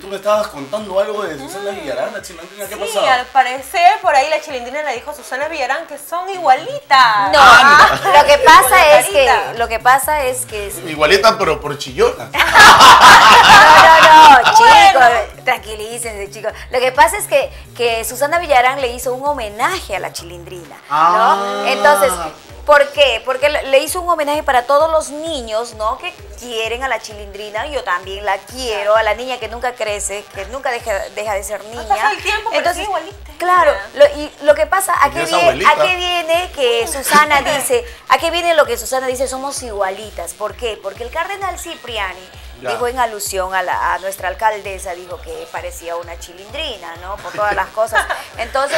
tú me estabas contando algo de Susana Villarán, la Chilindrina, ¿qué pasó? Sí, al parecer por ahí la Chilindrina le dijo a Susana Villarán que son igualitas. No, lo que pasa es que Igualita pero por chillona. no, chicos, tranquilícense, chicos. Lo que pasa es que Susana Villarán le hizo un homenaje a la Chilindrina, ¿no? Entonces, ¿por qué? Porque le hizo un homenaje para todos los niños, ¿no? Que quieren a la Chilindrina. Yo también la quiero, a la niña que nunca crece, que nunca deja de ser niña. Pasa el tiempo, pero entonces, sí igualita. claro, y lo que pasa, ¿a qué viene que Susana dice, a qué viene lo que Susana dice, somos igualitas? ¿Por qué? Porque el cardenal Cipriani dijo en alusión a nuestra alcaldesa, dijo que parecía una chilindrina, ¿no? Por todas las cosas. Entonces,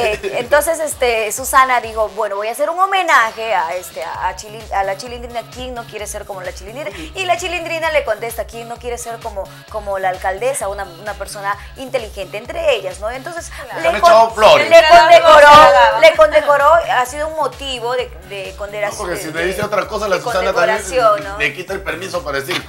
Susana dijo, bueno, voy a hacer un homenaje a la chilindrina. ¿Quién no quiere ser como la chilindrina? Y la chilindrina le contesta, ¿quién no quiere ser como la alcaldesa? Una persona inteligente entre ellas, ¿no? Entonces, le condecoró, ha sido un motivo de condecoración. Porque si le dice otra cosa, la Susana también le quita el permiso para decir.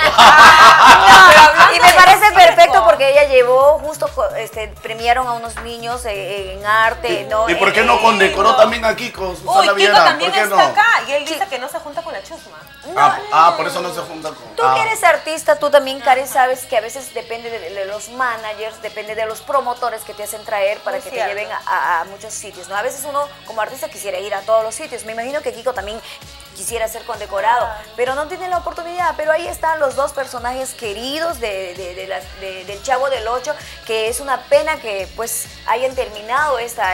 Y me parece perfecto porque ella llevó, justo premiaron a unos niños en arte, ¿no? ¿Y por qué no condecoró también a Kiko, Susana Villarán? ¿Por qué no? Está acá y él dice que no se junta con la chusma. Por eso no se junta con... Tú que eres artista, tú también, Karen, sabes que a veces depende de los managers, depende de los promotores que te hacen traer para que te lleven a muchos sitios, ¿no? A veces uno como artista quisiera ir a todos los sitios. Me imagino que Kiko también quisiera ser condecorado, pero no tiene la oportunidad. Pero ahí están los dos personajes queridos del Chavo del Ocho, que es una pena que pues hayan terminado esta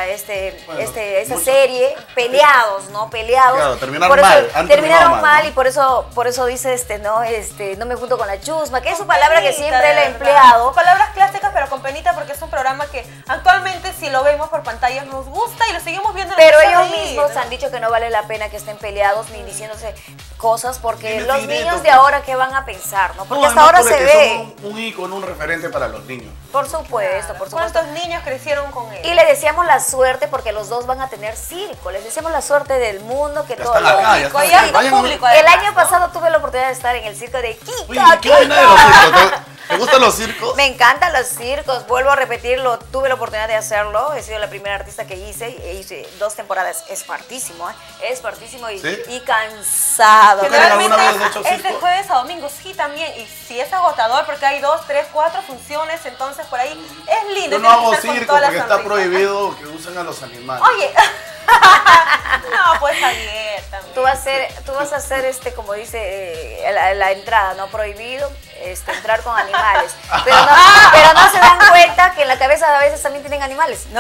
serie peleados, ¿no? Peleados. Claro, terminaron mal, ¿no? Y por eso dice no me junto con la chusma, que es su palabra que siempre él ha empleado. Palabras clásicas, pero con penita, porque es un programa que actualmente si lo vemos por pantallas nos gusta y lo seguimos viendo. Pero ellos mismos han dicho que no vale la pena que estén peleados ni diciéndose cosas, porque los niños de ahora, ¿qué van a pensar? ¿No? Porque hasta ahora se ve. Son un ícono, un referente para los niños. Por supuesto, por supuesto. ¿Cuántos niños crecieron con él? Y le deseamos la suerte, porque los dos van a tener circo. Les deseamos la suerte del mundo, que todo el público. El año pasado tuve la oportunidad de estar en el circo de Kika. ¿Qué viene de los circos? ¿Te gustan los circos? Me encantan los circos, vuelvo a repetirlo, tuve la oportunidad de hacerlo, he sido la primera artista que hice 2 temporadas, es fartísimo, es fartísimo y cansado. Es de jueves a domingo, sí también, y si es agotador porque hay 2, 3, 4 funciones, entonces por ahí es lindo. Yo no hago circo porque está prohibido que usen a los animales. Oye, no, pues Javier también. Tú vas a hacer como dice la entrada, ¿no? Prohibido entrar con animales. Pero no se dan cuenta que en la cabeza a veces también tienen animales, ¿no?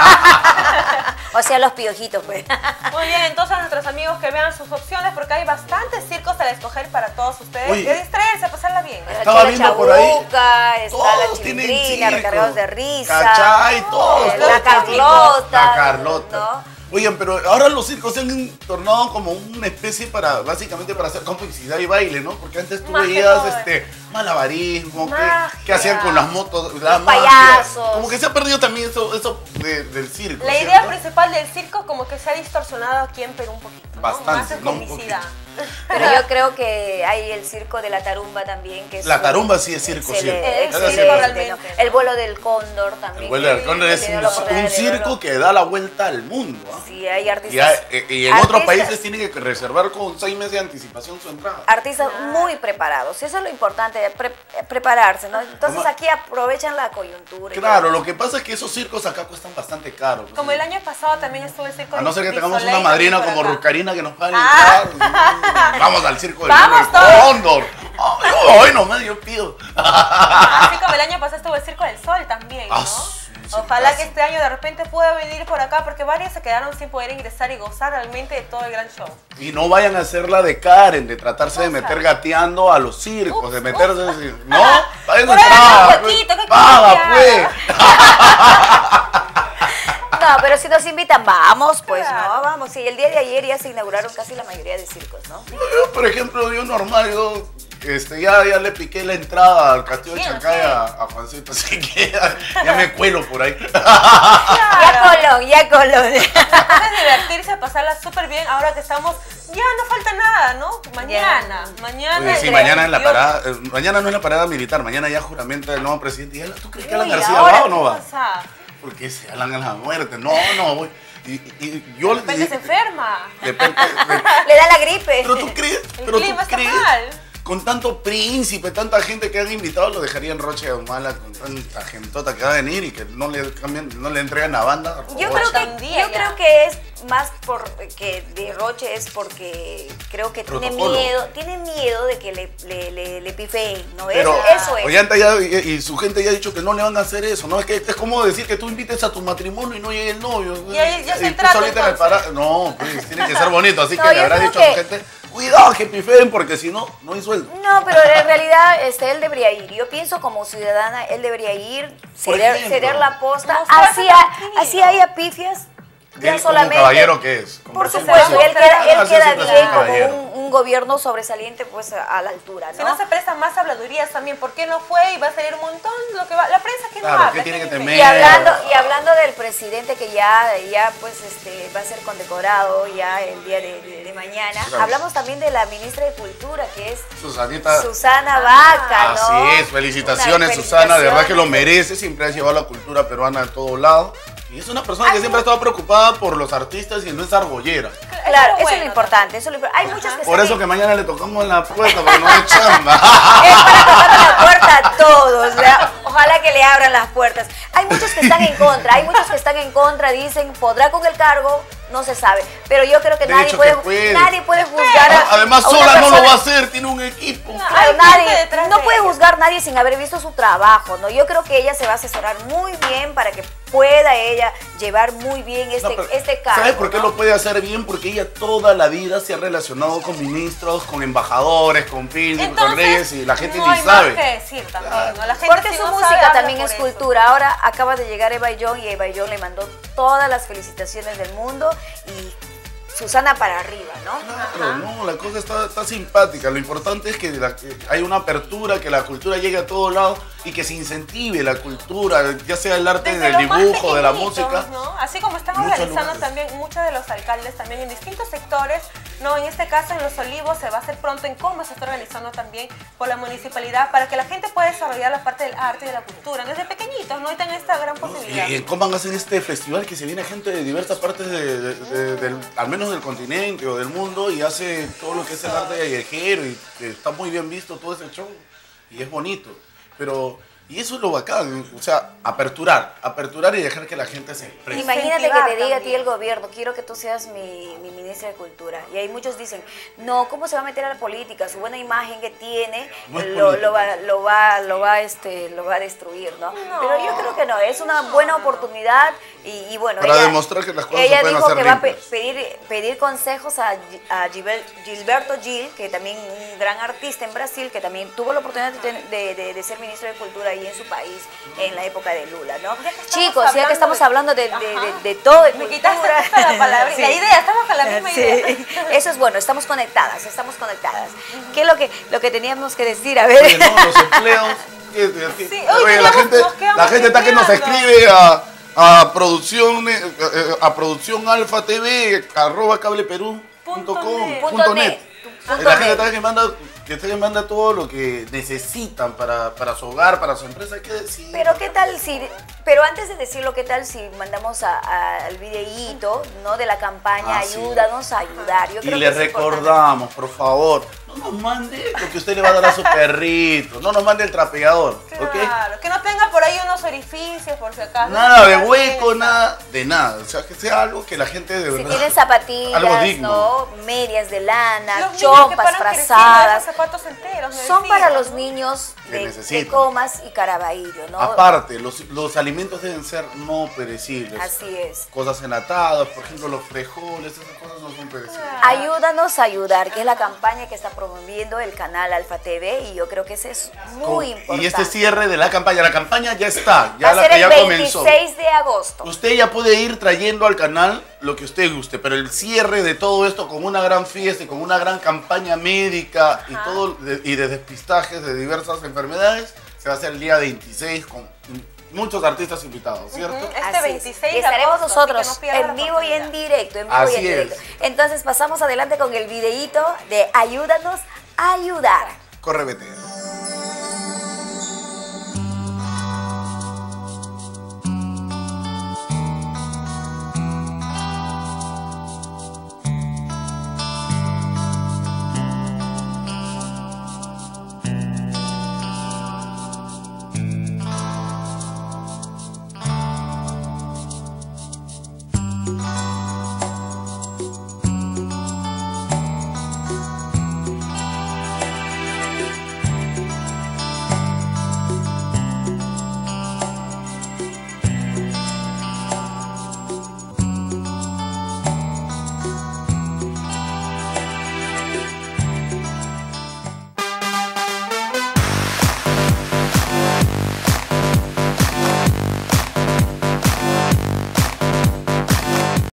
O sea, los piojitos, pues. Muy bien, entonces a nuestros amigos que vean sus opciones, porque hay bastantes circos a escoger para todos ustedes. Y distrarse, pasarla bien. Estaba viendo por ahí. Está la Chilindrina, recargados de risa. ¿Cachai? Todos. La Carlota. ¿no? Oigan, pero ahora los circos se han tornado como una especie básicamente para hacer complicidad y baile, ¿no? Porque antes tú veías malabarismo, que hacían con las motos, los payasos. Como que se ha perdido también eso del circo. La idea principal del circo como que se ha distorsionado aquí en Perú un poquito, ¿no? Bastante, más comicidad. Pero yo creo que hay el circo de la tarumba también, que es la tarumba sí es circo, el vuelo del cóndor también. El vuelo del cóndor es un circo que da la vuelta al mundo. Sí, hay artistas. Y en otros países tienen que reservar con 6 meses de anticipación su entrada. Artistas muy preparados, eso es lo importante, prepararse, ¿no? Entonces aquí aprovechan la coyuntura. Claro, lo que pasa es que esos circos acá cuestan bastante caro. Como el año pasado también estuvo el circo. A no ser que tengamos una madrina como Ruscarina que nos pague entrar. Vamos al circo del Cóndor. Hoy nomás yo pido. Así como el año pasado estuvo el Circo del Sol también, ¿no? Ojalá que este año de repente pueda venir por acá, porque varios se quedaron sin poder ingresar y gozar realmente de todo el gran show. Y no vayan a hacer la de Karen, de tratarse de meter gateando a los circos, de meterse... ¿No? Vayan a entrar. Paga, pues. No, pero si nos invitan, vamos, pues, ¿no? Vamos. Sí, el día de ayer ya se inauguraron casi la mayoría de circos, ¿no? Por ejemplo, yo normal, ya le piqué la entrada al Castillo de Chancay a Juancito, así que ya me cuelo por ahí. Claro. Ya colón. Es divertirse, pasarla súper bien, ahora que estamos, ya no falta nada, ¿no? Mañana. Oye, sí, mañana es la parada, mañana no es la parada militar, mañana ya juramenta del nuevo presidente. ¿Tú crees que Alan García va o no va? Porque se Alan a la muerte, no, voy. Y yo de repente se enferma. Le da la gripe. Pero tú crees. El clima está mal. Con tanto príncipe, tanta gente que han invitado, lo dejaría en Rocha de Humala con tanta gentota que va a venir y que no le entregan a banda. Yo creo que es más porque de Roche es porque creo que tiene miedo de que le pifeen, ¿no? Pero, eso es. Ollanta y su gente ya ha dicho que no le van a hacer eso, ¿no? Es como decir que tú invites a tu matrimonio y no llegue el novio. Y ahí ya se trata, no, pues tiene que ser bonito, así que le habrá dicho a su gente, cuidado que pifeen porque si no, no hay sueldo. No, pero en realidad él debería ir. Yo pienso como ciudadana, él debería ir, ceder la posta, así haya pifias. Él solamente, como caballero que es. Por supuesto, él queda bien como un gobierno sobresaliente pues a la altura, ¿no? Si no se prestan más habladurías también, ¿por qué no fue? Y va a salir un montón lo que va. La prensa que no habla. ¿Qué tiene que temer? Y hablando del presidente que ya pues va a ser condecorado ya el día de mañana, claro. Hablamos también de la ministra de Cultura, que es Susana Vaca, ¿no? Así es, felicitaciones Susana, de verdad que lo merece, siempre ha llevado la cultura peruana a todos lados. Y es una persona que siempre ha estado preocupada por los artistas y no es argollera. Claro, eso es lo importante. Hay muchos que por eso que mañana le tocamos en la puerta, porque no hay chamba. Es para tocar la puerta a todos. Ojalá que le abran las puertas. Hay muchos que están en contra, dicen, ¿podrá con el cargo? No se sabe. Pero yo creo que nadie puede juzgar además, sola no lo va a hacer, tiene un equipo. No puede juzgar a nadie sin haber visto su trabajo, ¿no? Yo creo que ella se va a asesorar muy bien para que pueda ella llevar muy bien este cargo. ¿Sabes por qué lo puede hacer bien? Porque ella toda la vida se ha relacionado con ministros, con embajadores, con príncipes, con reyes y la gente ni sabe. Que decir también, ¿no? La gente porque su música también es cultura. Ahora acaba de llegar Eva Young y Eva Young le mandó todas las felicitaciones del mundo y Susana para arriba, ¿no? Claro, no, la cosa está simpática. Lo importante es que hay una apertura, que la cultura llegue a todos lados y que se incentive la cultura, ya sea el arte del dibujo, de la música. ¿No? Así como están organizando también muchos de los alcaldes también en distintos sectores, ¿no? En este caso en Los Olivos se va a hacer pronto en cómo se está organizando también por la municipalidad para que la gente pueda desarrollar la parte del arte y de la cultura, desde pequeñitos, ¿no? Y tengan esta gran posibilidad. Y en Coman hacen este festival que se viene gente de diversas partes al menos del continente o del mundo y hace todo lo que es el arte callejero y que está muy bien visto todo ese show y es bonito, y eso es lo bacán, o sea, aperturar y dejar que la gente se exprese. Imagínate que te diga a ti el gobierno, quiero que tú seas mi ministra de Cultura. Y ahí muchos dicen, no, ¿cómo se va a meter a la política? Su buena imagen que tiene lo va a destruir, ¿no? Pero yo creo que no, es una buena oportunidad y bueno. Para demostrar que las cosas se pueden hacer limpias. Ella dijo que va a pedir consejos a Gilberto Gil, que también un gran artista en Brasil, que también tuvo la oportunidad de ser ministro de Cultura en su país en la época de Lula, ¿no? Chicos, ya que estamos hablando de todo, de me quitaste la palabra, sí. La idea, estamos con la misma idea. Eso es bueno, estamos conectadas. ¿Qué es lo que teníamos que decir? A ver. Oye, no, los empleos. Sí, oye, la gente está que nos escribe a producción alfa tv @cableperú.com.net. La gente está que manda todo lo que necesitan para su hogar, para su empresa, ¿qué decir? Pero antes de decirlo, ¿qué tal si mandamos al videíto, ¿no? De la campaña, ayúdanos a ayudar? Yo creo y le recordamos, por favor, no nos mande lo que usted le va a dar a su perrito, no nos mande el trapeador, claro, que no tenga por ahí unos orificios, por si acaso. Nada de hueco, nada de nada, o sea, que sea algo que la gente de verdad... Si tienen zapatillas, algo digno, ¿no? Medias de lana, chompas frazadas, zapatos enteros, son para los niños de Comas y Caraballo, ¿no? Aparte, los alimentos deben ser no perecibles. Así es. Cosas enlatadas, por ejemplo, los frijoles, esas cosas no son perecibles. Ayúdanos a ayudar, que es la campaña que está promoviendo el canal Alfa TV y yo creo que eso es muy importante. Y este cierre de la campaña ya está, ya comenzó. Va a ser el 26 de agosto. Usted ya puede ir trayendo al canal lo que usted guste, pero el cierre de todo esto con una gran fiesta y con una gran campaña médica y todo y de despistajes de diversas enfermedades se va a hacer el día 26 con muchos artistas invitados, ¿cierto? Este 26 y estaremos agosto, nosotros en vivo y en directo, Así es. Entonces pasamos adelante con el videíto de Ayúdanos a ayudar. Corre, vete.